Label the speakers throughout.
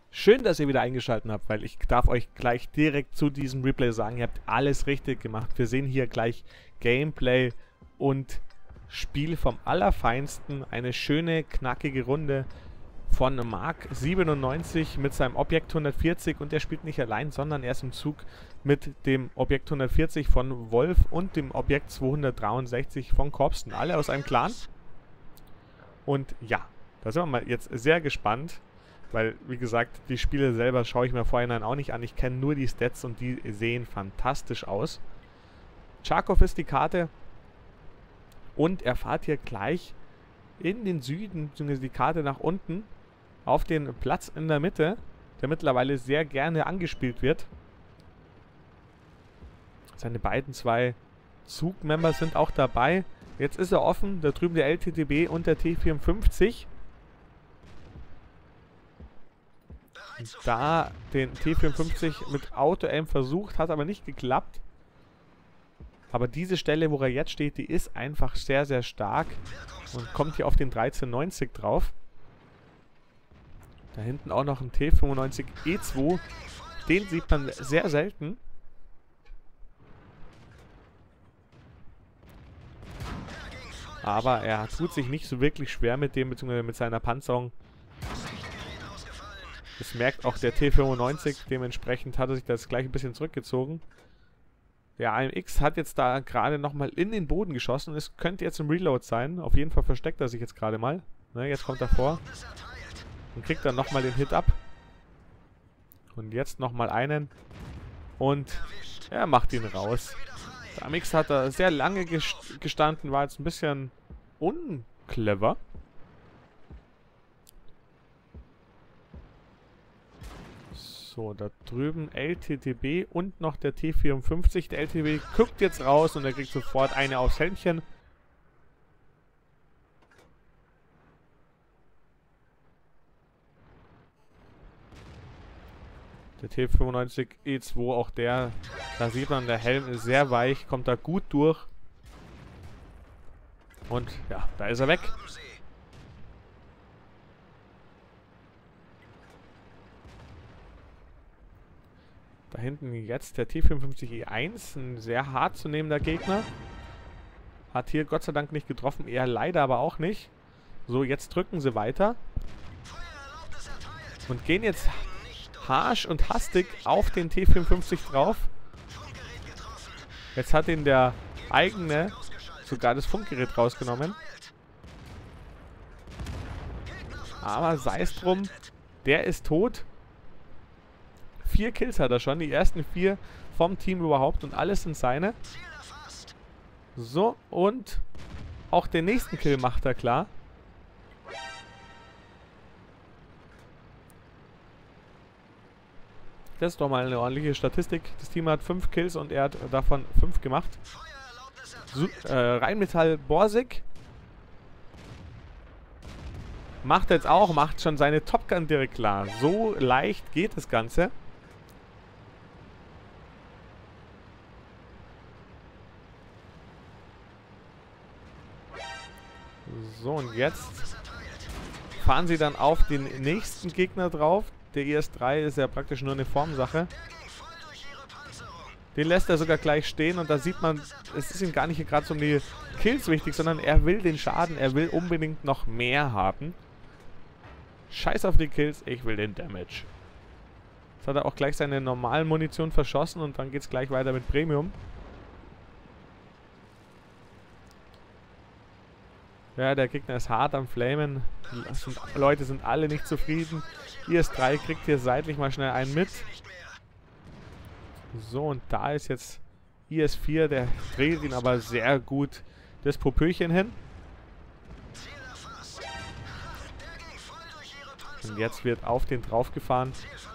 Speaker 1: Schön, dass ihr wieder eingeschaltet habt, weil ich darf euch gleich direkt zu diesem Replay sagen, ihr habt alles richtig gemacht. Wir sehen hier gleich Gameplay und Spiel vom Allerfeinsten. Eine schöne, knackige Runde von Mark97 mit seinem Objekt 140 und der spielt nicht allein, sondern er ist im Zug mit dem Objekt 140 von Wolf und dem Objekt 263 von Corpston. Alle aus einem Clan. Und ja, da sind wir mal jetzt sehr gespannt. Weil, wie gesagt, die Spiele selber schaue ich mir vorhin auch nicht an. Ich kenne nur die Stats und die sehen fantastisch aus. Charkov ist die Karte. Und er fährt hier gleich in den Süden, beziehungsweise die Karte nach unten, auf den Platz in der Mitte, der mittlerweile sehr gerne angespielt wird. Seine beiden zwei Zugmembers sind auch dabei. Jetzt ist er offen, da drüben der LTTB und der T54. Da den T54 mit Auto-Aim versucht, hat aber nicht geklappt. Aber diese Stelle, wo er jetzt steht, die ist einfach sehr, sehr stark und kommt hier auf den 1390 drauf. Da hinten auch noch ein T95 E2. Den sieht man sehr selten. Aber er tut sich nicht so wirklich schwer mit dem, beziehungsweise mit seiner Panzerung. Das merkt auch der T95, dementsprechend hat er sich das gleich ein bisschen zurückgezogen. Der AMX hat jetzt da gerade nochmal in den Boden geschossen. Es könnte jetzt ein Reload sein. Auf jeden Fall versteckt er sich jetzt gerade mal. Ne, jetzt kommt er vor. Und kriegt dann nochmal den Hit ab. Und jetzt nochmal einen. Und er macht ihn raus. Der AMX hat da sehr lange gestanden, war jetzt ein bisschen unclever. So, da drüben LTTB und noch der T54. Der LTTB guckt jetzt raus und er kriegt sofort eine aufs Helmchen. Der T95 E2, auch der, da sieht man, der Helm ist sehr weich, kommt da gut durch. Und ja, da ist er weg. Da hinten jetzt der T54E1, ein sehr hart zu nehmender Gegner. Hat hier Gott sei Dank nicht getroffen, er leider aber auch nicht. So, jetzt drücken sie weiter. Und gehen jetzt harsch und hastig auf den T54 drauf. Jetzt hat ihn der eigene sogar das Funkgerät rausgenommen. Aber sei es drum, der ist tot. 4 Kills hat er schon, die ersten 4 vom Team überhaupt und alles sind seine. So, und auch den nächsten Kill macht er klar. Das ist doch mal eine ordentliche Statistik. Das Team hat 5 Kills und er hat davon 5 gemacht. So, Rheinmetall Borsig macht jetzt auch, macht schon seine Top Gun direkt klar. So leicht geht das Ganze. So, und jetzt fahren sie dann auf den nächsten Gegner drauf. Der IS-3 ist ja praktisch nur eine Formsache. Den lässt er sogar gleich stehen und da sieht man, es ist ihm gar nicht gerade so um die Kills wichtig, sondern er will den Schaden, er will unbedingt noch mehr haben. Scheiß auf die Kills, ich will den Damage. Jetzt hat er auch gleich seine normalen Munition verschossen und dann geht es gleich weiter mit Premium. Ja, der Gegner ist hart am Flamen. Die Leute sind alle nicht zufrieden. IS-3 kriegt hier seitlich mal schnell einen mit. So, und da ist jetzt IS-4, der dreht ihn aber sehr gut das Popöchen hin. Und jetzt wird auf den draufgefahren.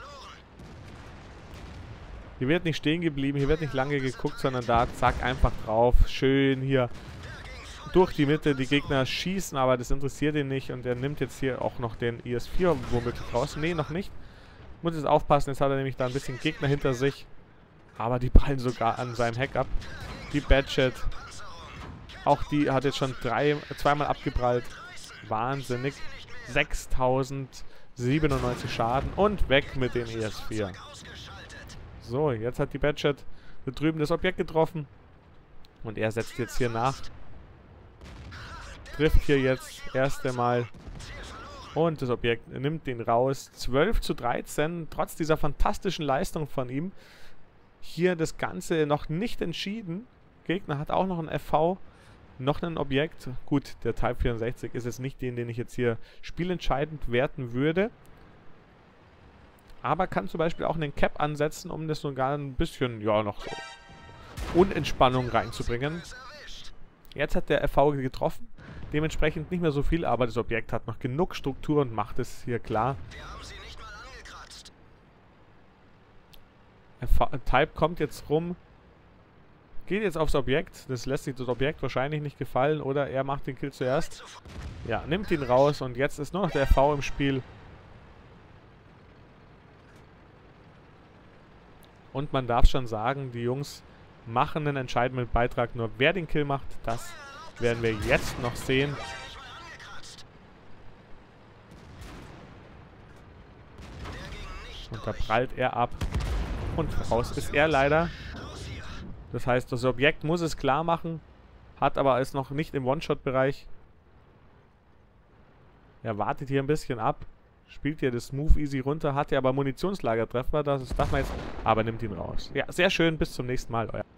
Speaker 1: Hier wird nicht stehen geblieben, hier wird nicht lange geguckt, sondern da zack einfach drauf. Schön hier durch die Mitte, die Gegner schießen, aber das interessiert ihn nicht und er nimmt jetzt hier auch noch den IS-4 womöglich raus. Nee, noch nicht. Muss jetzt aufpassen, jetzt hat er nämlich da ein bisschen Gegner hinter sich. Aber die prallen sogar an seinem Heck ab. Die Badget, auch die hat jetzt schon zweimal abgeprallt. Wahnsinnig. 6000 97 Schaden und weg mit den ES4. So, jetzt hat die Badget da drüben das Objekt getroffen. Und er setzt jetzt hier nach. Trifft hier jetzt das erste Mal. Und das Objekt nimmt den raus. 12:13, trotz dieser fantastischen Leistung von ihm. Hier das Ganze noch nicht entschieden. Gegner hat auch noch ein FV, noch ein Objekt. Gut, der Type 64 ist jetzt nicht den ich jetzt hier spielentscheidend werten würde. Aber kann zum Beispiel auch einen Cap ansetzen, um das sogar ein bisschen, ja, noch so Unentspannung reinzubringen. Jetzt hat der FV getroffen. Dementsprechend nicht mehr so viel, aber das Objekt hat noch genug Struktur und macht es hier klar. Type kommt jetzt rum. Geht jetzt aufs Objekt. Das lässt sich das Objekt wahrscheinlich nicht gefallen. Oder er macht den Kill zuerst. Ja, nimmt ihn raus. Und jetzt ist nur noch der FV im Spiel. Und man darf schon sagen, die Jungs machen einen entscheidenden Beitrag. Nur wer den Kill macht, das werden wir jetzt noch sehen. Und da prallt er ab. Und raus ist er leider. Das heißt, das Objekt muss es klar machen. Hat aber ist noch nicht im One-Shot-Bereich. Er wartet hier ein bisschen ab. Spielt hier das Move easy runter. Hat ja aber Munitionslagertreffer. Das darf man jetzt. Aber nimmt ihn raus. Ja, sehr schön. Bis zum nächsten Mal. Euer